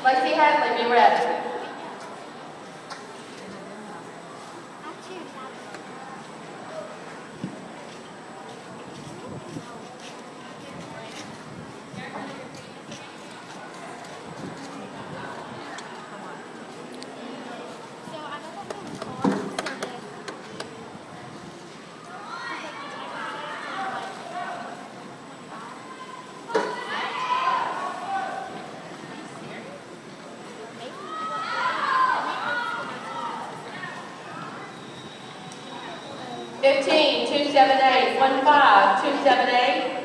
Lacey Hadley, be ready. Two 7 8, 1 5, 2 7 8.